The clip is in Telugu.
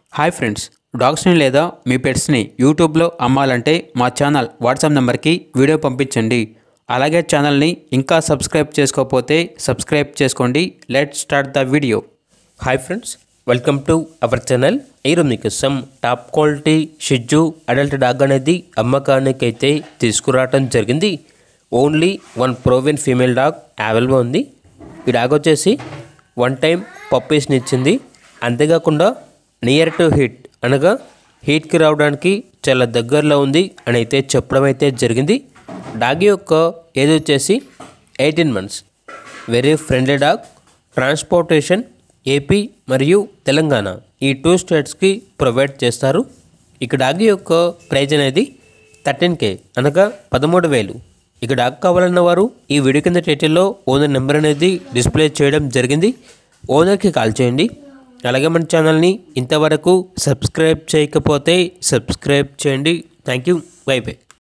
హాయ్ ఫ్రెండ్స్, డాగ్స్ని లేదా మీ పెట్స్ని యూట్యూబ్లో అమ్మాలంటే మా ఛానల్ వాట్సాప్ నెంబర్కి వీడియో పంపించండి. అలాగే ఛానల్ని ఇంకా సబ్స్క్రైబ్ చేసుకోకపోతే సబ్స్క్రైబ్ చేసుకోండి. Let's start the video. Hi friends, welcome to our channel. ఈరోజు మీకోసం top quality shih tzu adult dog అనేది అమ్మకానికి అయితే తీసుకురావడం జరిగింది. Only one proven female dog available ఉంది. ఈ డాగ్ వచ్చేసి వన్ టైం పప్పీస్ని ఇచ్చింది. అంతేకాకుండా నియర్ టు హీట్ అనగా హీట్కి రావడానికి చాలా దగ్గరలో ఉంది అని అయితే చెప్పడం అయితే జరిగింది. డాగ్ యొక్క ఏజ్ వచ్చేసి 18 months. Very friendly dog. Transportation AP మరియు తెలంగాణ ఈ 2 స్టేట్స్కి ప్రొవైడ్ చేస్తారు. ఇక డాగ్ యొక్క ప్రైజ్ అనేది 13K అనగా 13,000. ఇక డాగ్ కావాలన్న వారు ఈ వీడియో కింద టైటిల్లో ఓనర్ నెంబర్ అనేది డిస్ప్లే చేయడం జరిగింది. ఓనర్కి కాల్ చేయండి. అలాగే మన ఛానల్ని ఇంతవరకు సబ్స్క్రైబ్ చేయకపోతే సబ్స్క్రైబ్ చేయండి. Thank you. Bye by.